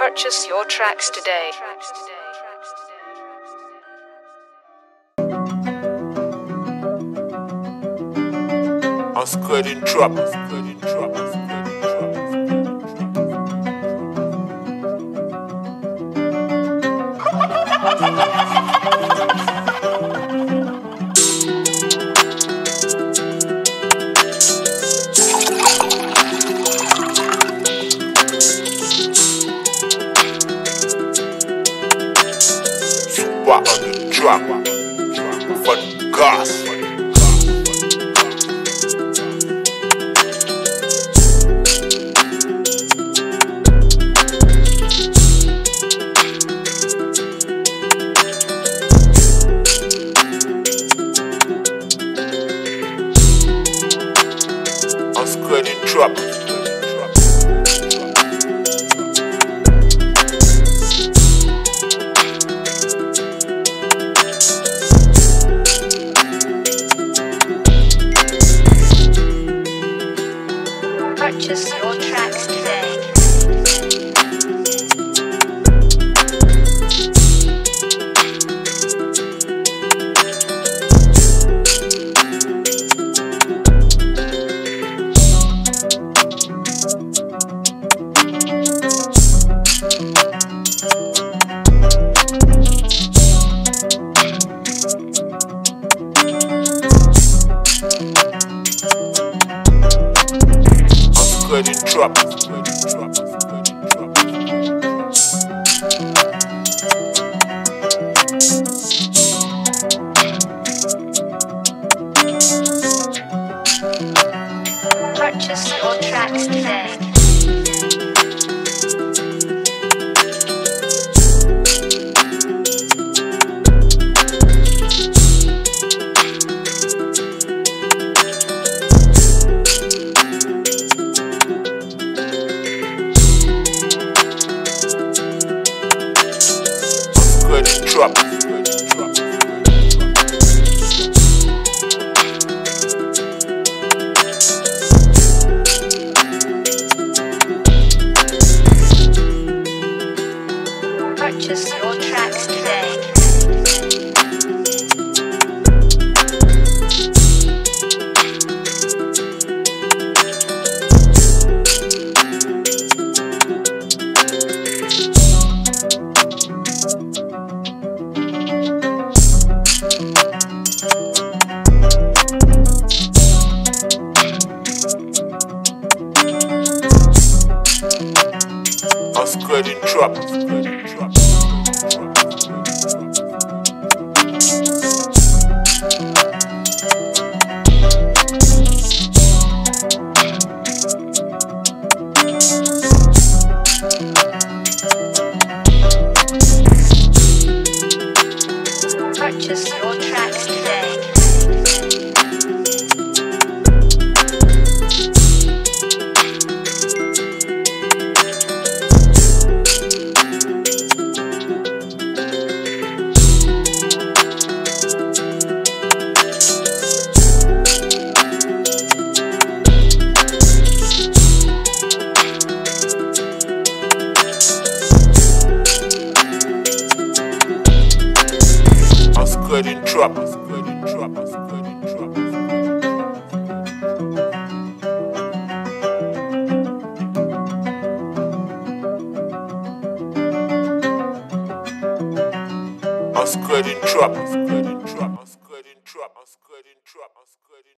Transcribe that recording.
Purchase your tracks today. Enskred in trap. Super on the track. Fun gas. Enskred in trap. Purchase your tracks today. Enskred in trap. Purchase your tracks today. Trap. Purchase your tracks today. Enskred in trap. Purchase your tracks today. Enskred in trap. Enskred in trap.